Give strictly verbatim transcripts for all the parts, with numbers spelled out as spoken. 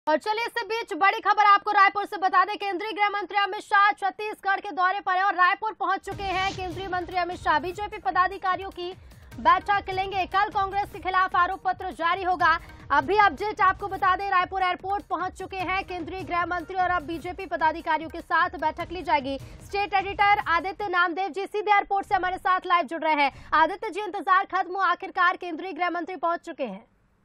और चलिए इससे बीच बड़ी खबर आपको रायपुर से बता दें। केंद्रीय गृह मंत्री अमित शाह छत्तीसगढ़ के दौरे पर हैं और रायपुर पहुंच चुके हैं। केंद्रीय मंत्री अमित शाह बीजेपी पदाधिकारियों की बैठक लेंगे। कल कांग्रेस के खिलाफ आरोप पत्र जारी होगा। अभी अपडेट आपको बता दें, रायपुर एयरपोर्ट पहुंच चुके हैं केंद्रीय गृह मंत्री और अब बीजेपी पदाधिकारियों के साथ बैठक ली जाएगी। स्टेट एडिटर आदित्य नामदेव जी सीधे एयरपोर्ट से हमारे साथ लाइव जुड़ रहे हैं। आदित्य जी, इंतजार खत्म हुआ, आखिरकार केंद्रीय गृह मंत्री पहुंच चुके हैं।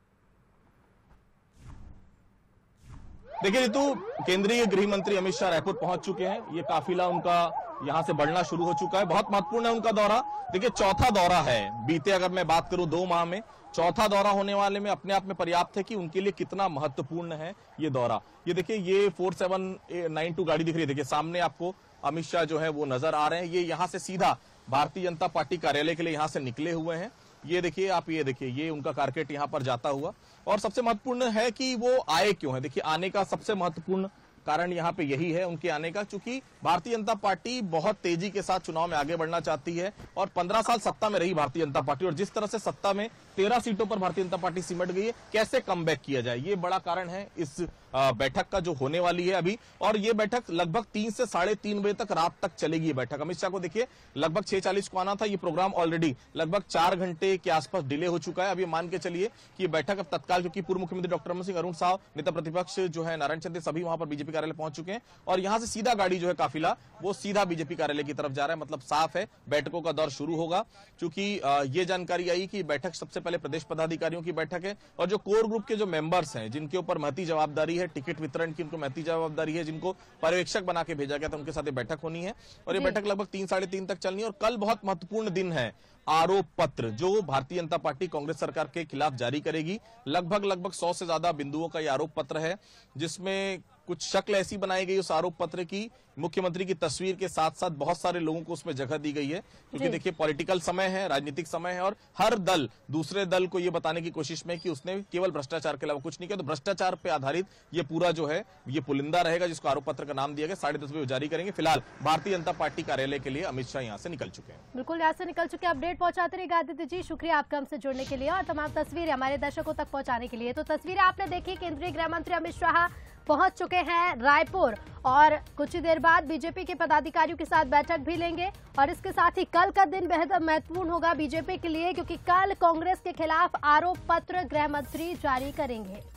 देखिए ऋतु, केंद्रीय गृह मंत्री अमित शाह रायपुर पहुंच चुके हैं। ये काफिला उनका यहां से बढ़ना शुरू हो चुका है। बहुत महत्वपूर्ण है उनका दौरा। देखिए चौथा दौरा है, बीते अगर मैं बात करूं दो माह में चौथा दौरा होने वाले में अपने आप में पर्याप्त है कि उनके लिए कितना महत्वपूर्ण है ये दौरा। ये देखिए ये फोर सेवन नाइन टू गाड़ी दिख रही है। देखिए सामने आपको अमित शाह जो है वो नजर आ रहे हैं। ये यहाँ से सीधा भारतीय जनता पार्टी कार्यालय के लिए यहाँ से निकले हुए हैं। ये देखिए आप, ये देखिए ये उनका कारकेट यहाँ पर जाता हुआ। और सबसे महत्वपूर्ण है कि वो आए क्यों है। देखिए आने का सबसे महत्वपूर्ण कारण यहाँ पे यही है उनके आने का, क्योंकि भारतीय जनता पार्टी बहुत तेजी के साथ चुनाव में आगे बढ़ना चाहती है। और पंद्रह साल सत्ता में रही भारतीय जनता पार्टी और जिस तरह से सत्ता में तेरह सीटों पर भारतीय जनता पार्टी सिमट गई है, कैसे कमबैक किया जाए, ये बड़ा कारण है इस बैठक का जो होने वाली है अभी। और ये बैठक लगभग तीन से साढ़े तीन बजे तक रात तक चलेगी। ये बैठक अमित शाह को देखिए लगभग छह चालीस को आना था। ये प्रोग्राम ऑलरेडी लगभग चार घंटे के आसपास डिले हो चुका है। अब ये मान के चलिए कि ये बैठक अब तत्काल, क्योंकि पूर्व मुख्यमंत्री डॉक्टर रमन सिंह, अरुण साव, नेता प्रतिपक्ष जो है नारायण चंद्र, सभी वहां पर बीजेपी कार्यालय पहुंच चुके हैं। और यहां से सीधा गाड़ी जो है काफिला वो सीधा बीजेपी कार्यालय की तरफ जा रहा है। मतलब साफ है बैठकों का दौर शुरू होगा। क्योंकि ये जानकारी आई कि बैठक सबसे पहले प्रदेश पदाधिकारियों की बैठक है और जो कोर ग्रुप के जो मेंबर्स हैं जिनके ऊपर महती जवाबदारी है, टिकट वितरण की उनको महती जवाबदारी है, जिनको पर्यवेक्षक बना के भेजा गया था, उनके साथ बैठक होनी है। और ये बैठक लगभग तीन साढ़े तीन तक चलनी है। और कल बहुत महत्वपूर्ण दिन है। आरोप पत्र जो भारतीय जनता पार्टी कांग्रेस सरकार के खिलाफ जारी करेगी, लगभग लगभग सौ से ज्यादा बिंदुओं का ये आरोप पत्र है, जिसमें कुछ शक्ल ऐसी बनाई गई उस आरोप पत्र की, मुख्यमंत्री की तस्वीर के साथ साथ बहुत सारे लोगों को उसमें जगह दी गई है। क्योंकि देखिए पॉलिटिकल समय है, राजनीतिक समय है और हर दल दूसरे दल को ये बताने की कोशिश में कि उसने केवल भ्रष्टाचार के अलावा कुछ नहीं किया। तो भ्रष्टाचार पे आधारित ये पूरा जो है ये पुलिंदा रहेगा, जिसको आरोप पत्र का नाम दिया गया। साढ़े दस बजे जारी करेंगे। फिलहाल भारतीय जनता पार्टी कार्यालय के लिए अमित शाह यहाँ से निकल चुके हैं। बिल्कुल यहाँ से निकल चुके, अपडेट पहुंचाते रहिए आदित्य जी। शुक्रिया आपका हमसे जुड़ने के लिए और तमाम तस्वीरें हमारे दर्शकों तक पहुंचाने के लिए। तो तस्वीरें आपने देखी, केंद्रीय गृह मंत्री अमित शाह पहुंच चुके हैं रायपुर और कुछ ही देर बाद बीजेपी के पदाधिकारियों के साथ बैठक भी लेंगे। और इसके साथ ही कल का दिन बेहद महत्वपूर्ण होगा बीजेपी के लिए, क्योंकि कल कांग्रेस के खिलाफ आरोप पत्र गृह मंत्री जारी करेंगे।